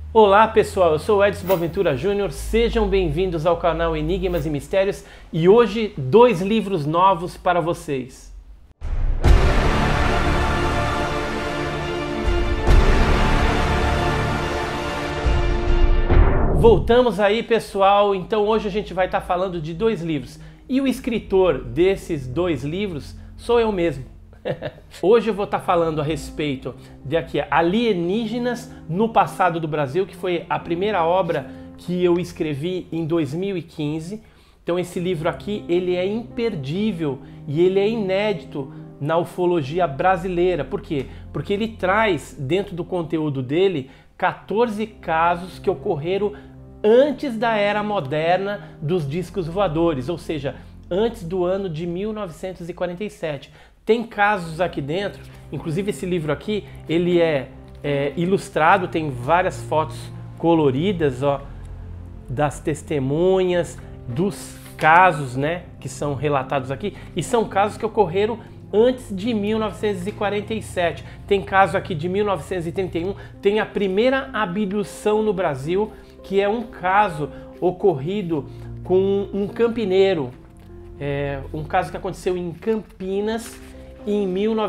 Olá pessoal, eu sou o Edson Boaventura Júnior, sejam bem-vindos ao canal Enigmas e Mistérios e hoje 2 livros novos para vocês. Voltamos aí pessoal, então hoje a gente vai estar falando de 2 livros e o escritor desses 2 livros sou eu mesmo. Hoje eu vou estar falando a respeito de Alienígenas no Passado do Brasil, que foi a primeira obra que eu escrevi em 2015. Então esse livro aqui, ele é imperdível e ele é inédito na ufologia brasileira. Por quê? Porque ele traz dentro do conteúdo dele 14 casos que ocorreram antes da era moderna dos discos voadores, ou seja, antes do ano de 1947. Tem casos aqui dentro, inclusive esse livro aqui, ele é ilustrado, tem várias fotos coloridas, ó, das testemunhas, dos casos, né, que são relatados aqui, e são casos que ocorreram antes de 1947. Tem caso aqui de 1931, tem a primeira abdução no Brasil, que é um caso ocorrido com um campineiro, um caso que aconteceu em Campinas, em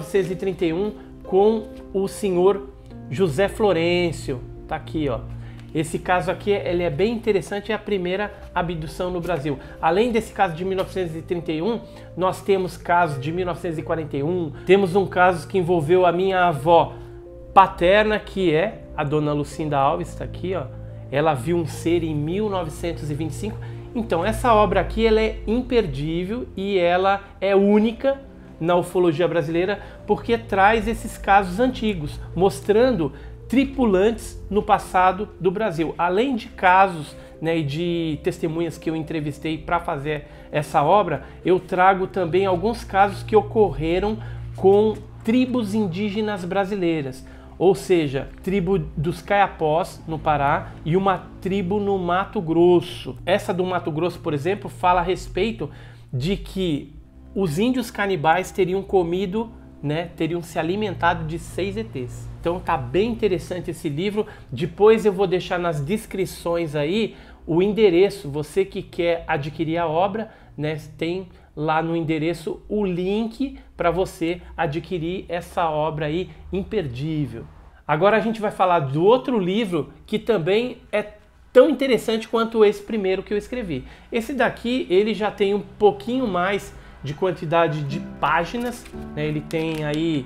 1931 com o senhor José Florencio. Tá aqui, ó. Esse caso aqui, ele é bem interessante, é a primeira abdução no Brasil. Além desse caso de 1931, nós temos casos de 1941, temos um caso que envolveu a minha avó paterna, que é a dona Lucinda Alves, tá aqui, ó. Ela viu um ser em 1925. Então, essa obra aqui, ela é imperdível e ela é única na ufologia brasileira, porque traz esses casos antigos, mostrando tripulantes no passado do Brasil. Além de casos, né, e de testemunhas que eu entrevistei para fazer essa obra, eu trago também alguns casos que ocorreram com tribos indígenas brasileiras, ou seja, tribo dos Caiapós, no Pará, e uma tribo no Mato Grosso. Essa do Mato Grosso, por exemplo, fala a respeito de que os índios canibais teriam comido, né, teriam se alimentado de 6 ETs. Então tá bem interessante esse livro. Depois eu vou deixar nas descrições aí o endereço. Você que quer adquirir a obra, né, tem lá no endereço o link para você adquirir essa obra aí imperdível. Agora a gente vai falar do outro livro que também é tão interessante quanto esse primeiro que eu escrevi. Esse daqui, ele já tem um pouquinho mais de quantidade de páginas, né? Ele tem aí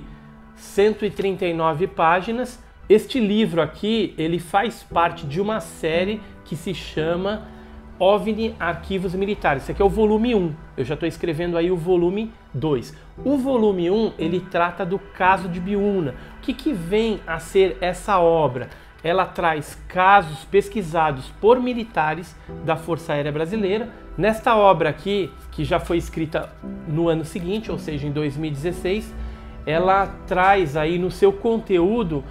139 páginas. Este livro aqui, ele faz parte de uma série que se chama OVNI Arquivos Militares. Esse aqui é o volume 1, eu já estou escrevendo aí o volume 2. O volume 1, ele trata do caso de Biúna. O que vem a ser essa obra? Ela traz casos pesquisados por militares da Força Aérea Brasileira. Nesta obra aqui, que já foi escrita no ano seguinte, ou seja, em 2016, ela traz aí no seu conteúdo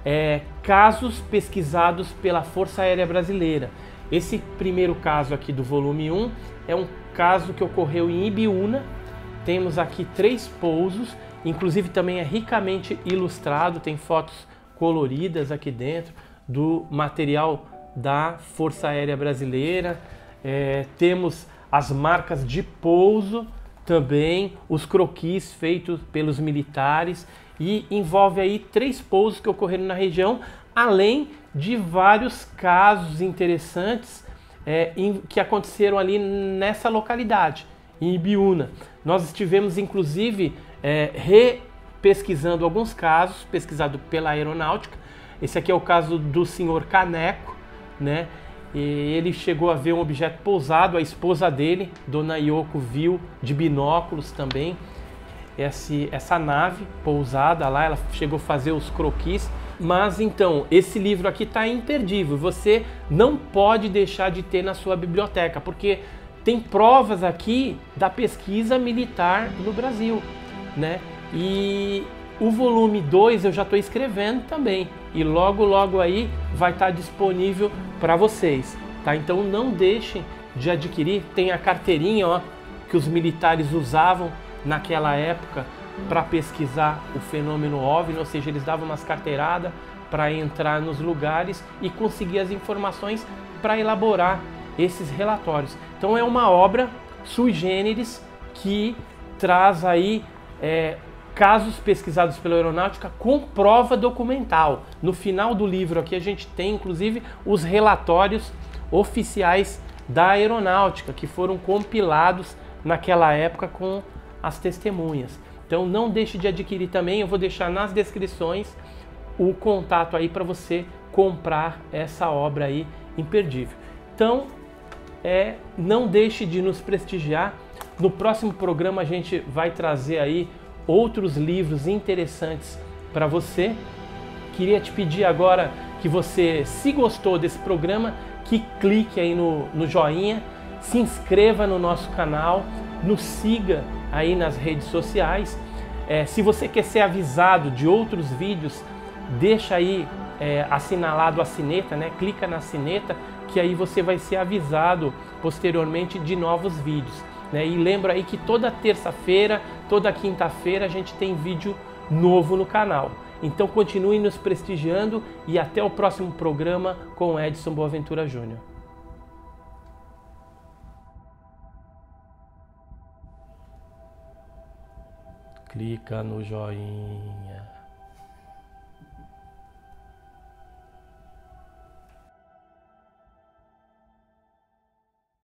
casos pesquisados pela Força Aérea Brasileira. Esse primeiro caso aqui do volume 1 é um caso que ocorreu em Ibiúna. Temos aqui 3 pousos, inclusive também é ricamente ilustrado, tem fotos coloridas aqui dentro do material da Força Aérea Brasileira. Temos as marcas de pouso também, os croquis feitos pelos militares, e envolve aí 3 pousos que ocorreram na região, além de vários casos interessantes que aconteceram ali nessa localidade, em Ibiúna. Nós estivemos inclusive repesquisando alguns casos, pesquisado pela aeronáutica. Esse aqui é o caso do senhor Caneco, né? E ele chegou a ver um objeto pousado, a esposa dele, Dona Yoko, viu de binóculos também essa nave pousada lá, ela chegou a fazer os croquis. Mas então, esse livro aqui está imperdível, você não pode deixar de ter na sua biblioteca, porque tem provas aqui da pesquisa militar no Brasil, né? E o volume 2 eu já estou escrevendo também, e logo aí vai estar disponível para vocês, tá? Então não deixem de adquirir. Tem a carteirinha, ó, que os militares usavam naquela época para pesquisar o fenômeno OVNI, ou seja, eles davam umas carteiradas para entrar nos lugares e conseguir as informações para elaborar esses relatórios. Então é uma obra sui generis que traz aí casos pesquisados pela aeronáutica com prova documental. No final do livro aqui a gente tem inclusive os relatórios oficiais da aeronáutica que foram compilados naquela época com as testemunhas. Então não deixe de adquirir também, eu vou deixar nas descrições o contato aí para você comprar essa obra aí imperdível. Então não deixe de nos prestigiar. No próximo programa a gente vai trazer aí outros livros interessantes para você. Queria te pedir agora que você, se gostou desse programa, que clique aí no joinha, se inscreva no nosso canal, nos siga aí nas redes sociais. Se você quer ser avisado de outros vídeos, deixa aí assinalado a sineta, né? Clica na sineta que aí você vai ser avisado posteriormente de novos vídeos, né? E lembra aí que toda terça-feira, toda quinta-feira a gente tem vídeo novo no canal. Então continue nos prestigiando e até o próximo programa com Edson Boaventura Júnior. Clica no joinha.